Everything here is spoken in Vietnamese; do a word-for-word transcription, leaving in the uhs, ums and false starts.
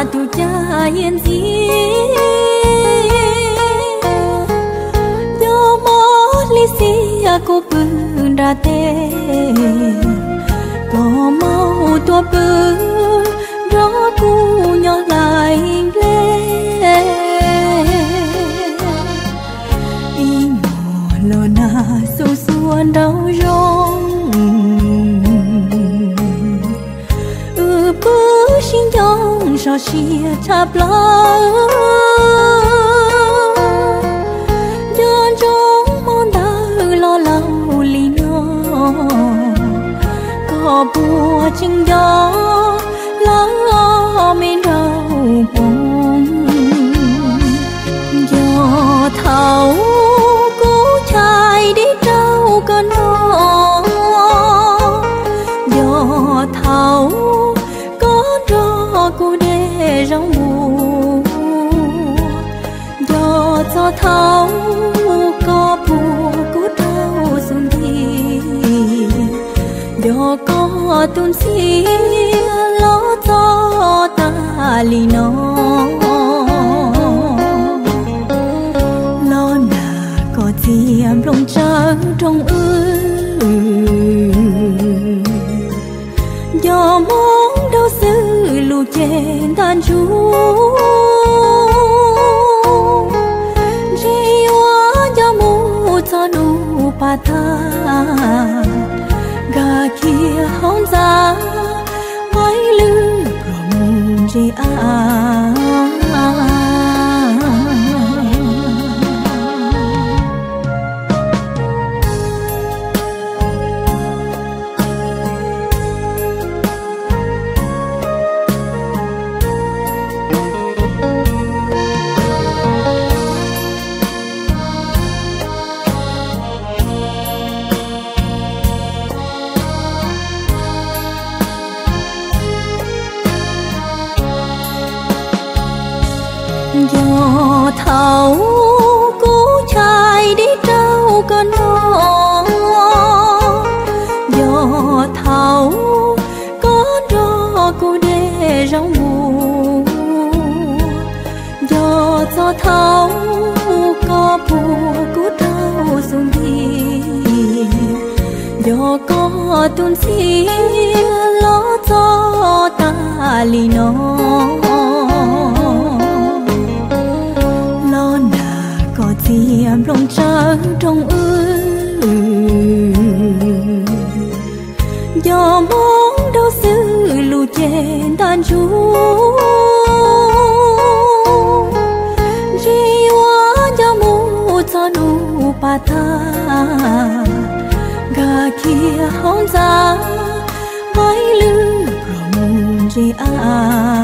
tu cha yên gì do mót li xì cô bưng ra tê có mau tua bưng rõ cu nhỏ lại lên y mò lo na sâu xuân đau rong ừ bữa xin dòng sao xia chắp lá đơn trong món đau lo lâu lì nó có bùa chừng đó lá mình đau buồn gió thấu cố chạy đi trao con nó gió thấu có rõ cô để rong buồn gió gió thấu có bùa cố đau xuân đi gió có tuôn xí ló gió ta lì nó lo nà có tiêm lòng trắng trong ư gió mong đâu xứ lù trên tan chú chỉ hóa gió mù cho nụ bà ta gà kia hóng giá mái lư rộng rì à gió thấu cố chạy đi trao con nó gió thấu có rõ cô để rong buồn gió gió thấu có bùa cố đau xuân đi gió có tuôn xí ló gió ta lì nó tiêm lòng trắng trong ư gió mong đâu xứ lù trên tan chú chỉ hóa gió mù cho nụ bà ta gà kia hóng giá mái lư rộng rì à